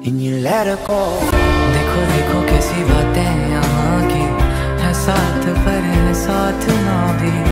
and you let her go. देखो देखो कैसी बातें यहाँ की है, साथ पर है साथ ना भी।